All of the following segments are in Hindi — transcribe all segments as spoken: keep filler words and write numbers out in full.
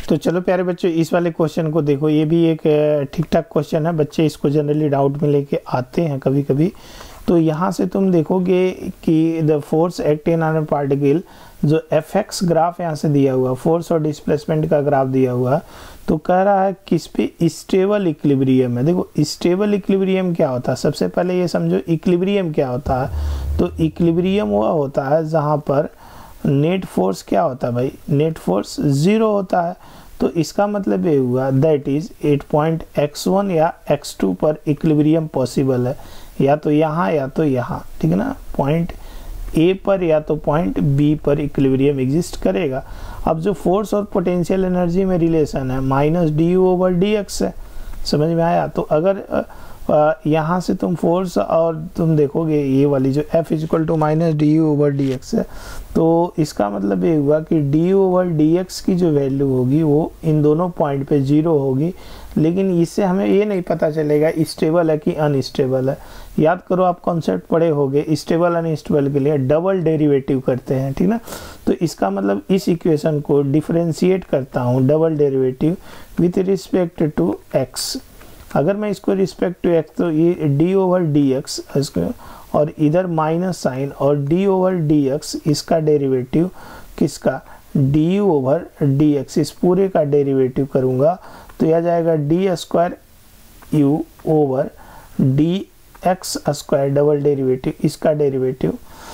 तो चलो प्यारे बच्चों, इस वाले क्वेश्चन को देखो, ये भी एक ठीक ठाक क्वेश्चन है, बच्चे इसको जनरली डाउट में लेके आते हैं कभी कभी। तो यहाँ से तुम देखोगे कि the force acting on a particle, जो एफ एक्स ग्राफ यहाँ से दिया हुआ, फोर्स और डिस्प्लेसमेंट का ग्राफ दिया हुआ, तो कह रहा है किस पे स्टेबल इक्विलिब्रियम है। देखो स्टेबल इक्विलिब्रियम क्या होता है, सबसे पहले ये समझो इक्विलिब्रियम क्या होता है। तो इक्विलिब्रियम वह होता है जहाँ पर नेट फोर्स क्या होता है भाई, नेट फोर्स जीरो होता है। तो इसका मतलब ये हुआ that is at point X one या एक्स टू पर इक्विलिब्रियम पॉसिबल है, या तो यहाँ या तो यहाँ, ठीक है ना। पॉइंट ए पर या तो पॉइंट बी पर इक्विलिब्रियम एग्जिस्ट करेगा। अब जो फोर्स और पोटेंशियल एनर्जी में रिलेशन है minus D U over D X है, समझ में आया। तो अगर यहाँ से तुम फोर्स और तुम देखोगे ये वाली जो F equal to minus D U over D X है, तो इसका मतलब ये हुआ कि D U over D X की जो वैल्यू होगी वो इन दोनों पॉइंट पे जीरो होगी। लेकिन इससे हमें ये नहीं पता चलेगा स्टेबल है कि अनस्टेबल है। याद करो, आप कॉन्सेप्ट पढ़े होगे, स्टेबल अनस्टेबल के लिए डबल डेरिवेटिव करते हैं, ठीक ना। तो इसका मतलब इस इक्वेशन को डिफरेंशिएट करता हूँ double derivative with respect to X. अगर मैं इसको रिस्पेक्ट टू एक्स, तो ये डी ओवर डी एक्स और इधर माइनस साइन और डी ओवर डी एक्स, इसका डेरिवेटिव किसका, D U over D X, इस पूरे का डेरिवेटिव करूँगा तो यह जाएगा D square U over D X square double derivative, इसका डेरिवेटिव,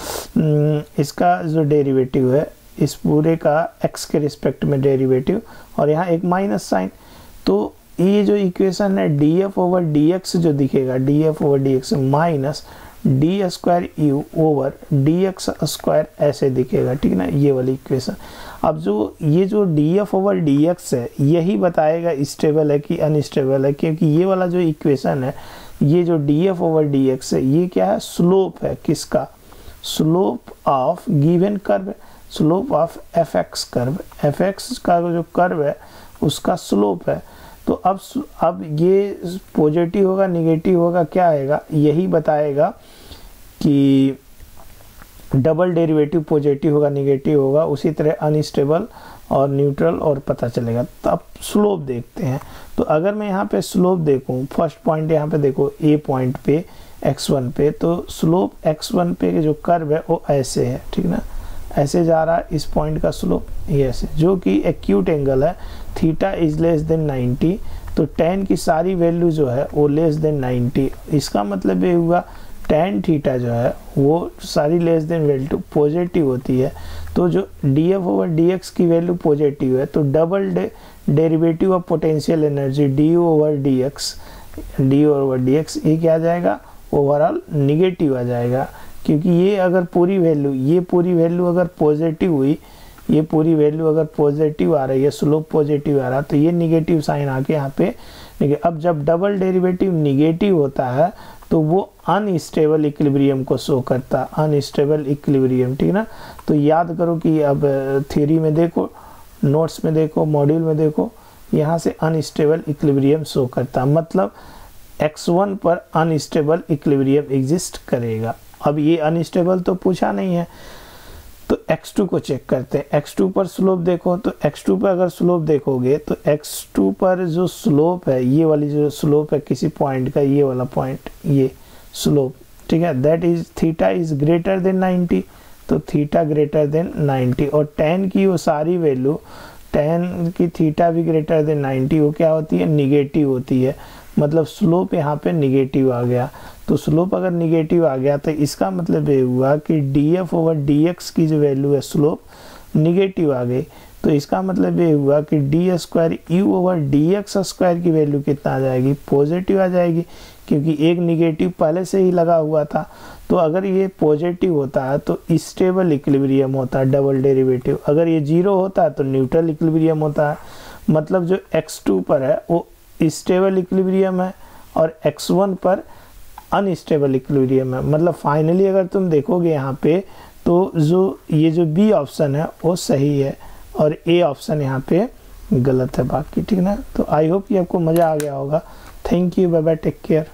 इसका जो डेरिवेटिव है इस पूरे का एक्स के रिस्पेक्ट में डेरिवेटिव, और यहाँ एक माइनस साइन। तो ये जो इक्वेशन है D F over D X जो दिखेगा, D F over D X minus D square U over D X square ऐसे दिखेगा, ठीक है ना, ये वाली इक्वेशन। अब जो ये जो D F over D X है यही बताएगा स्टेबल है कि अनस्टेबल है, क्योंकि ये वाला जो इक्वेशन है, ये जो D F over D X है, ये क्या है, स्लोप है, किसका, slope of given curve, slope of F X curve, F X का जो कर्व है उसका स्लोप है। तो अब अब ये पॉजिटिव होगा निगेटिव होगा क्या आएगा, यही बताएगा कि डबल डेरिवेटिव पॉजिटिव होगा निगेटिव होगा, उसी तरह अनस्टेबल और न्यूट्रल और पता चलेगा। तो अब स्लोप देखते हैं। तो अगर मैं यहाँ पे स्लोप देखूँ, फर्स्ट पॉइंट यहाँ पे देखो ए पॉइंट पे एक्स वन पे, तो स्लोप एक्स वन पे के जो कर्व है वो ऐसे है, ठीक ना, ऐसे जा रहा है इस पॉइंट का स्लोप ये ऐसे, जो कि एक्यूट एंगल है, theta is less than ninety. तो टेन की सारी वैल्यू जो है वो लेस देन नाइन्टी, इसका मतलब ये हुआ टेन थीटा जो है वो सारी लेस देन वैल्यू पॉजिटिव होती है। तो जो D F over D X की वैल्यू पॉजिटिव है, तो double de derivative of potential energy D U over D X, D over D X ये क्या आ जाएगा, ओवरऑल निगेटिव आ जाएगा। क्योंकि ये अगर पूरी वैल्यू ये पूरी वैल्यू अगर पॉजिटिव हुई, ये पूरी वैल्यू अगर पॉजिटिव आ रही है, स्लोप पॉजिटिव आ रहा, तो ये निगेटिव साइन आके यहाँ पे। देखिए अब जब डबल डेरिवेटिव निगेटिव होता है तो वो अनस्टेबल इक्विलिब्रियम को शो करता है, अनस्टेबल इक्विलिब्रियम, ठीक ना। तो याद करो कि अब थ्योरी में देखो, नोट्स में देखो, मॉड्यूल में देखो, यहाँ से अनस्टेबल इक्विलिब्रियम शो करता है, मतलब एक्स वन पर अनस्टेबल इक्विलिब्रियम एग्जिस्ट करेगा। अब ये अनस्टेबल तो पूछा नहीं है, तो एक्स टू को चेक करते हैं। एक्स टू पर स्लोप देखो, तो एक्स टू पर अगर स्लोप देखोगे तो एक्स टू पर जो स्लोप है, ये वाली जो स्लोप है किसी पॉइंट का, ये वाला पॉइंट, ये स्लोप, ठीक है, that is theta is greater than ninety. तो थीटा ग्रेटर देन नाइन्टी, और टेन की वो सारी वैल्यू, टेन की थीटा भी ग्रेटर देन नाइन्टी, वो क्या होती है, निगेटिव होती है, मतलब स्लोप यहाँ पे निगेटिव आ गया। तो स्लोप अगर निगेटिव आ गया तो इसका मतलब ये हुआ कि D F over D X की जो वैल्यू है स्लोप निगेटिव आ गई। तो इसका मतलब ये हुआ कि D square U over D X square की वैल्यू कितना आ जाएगी, पॉजिटिव आ जाएगी, क्योंकि एक निगेटिव पहले से ही लगा हुआ था। तो अगर ये पॉजिटिव होता है तो स्टेबल इक्विलिब्रियम होता है डबल डेरिवेटिव, अगर ये जीरो होता है तो न्यूट्रल इक्विलिब्रियम होता है। मतलब जो एक्स टू पर है वो स्टेबल इक्विलिब्रियम है और एक्स वन पर अनस्टेबल इक्विलिब्रियम है। मतलब फाइनली अगर तुम देखोगे यहाँ पे तो जो ये जो बी ऑप्शन है वो सही है और ए ऑप्शन यहाँ पे गलत है बाकी, ठीक ना। तो आई होप कि आपको मज़ा आ गया होगा। Thank you, bye bye, take care.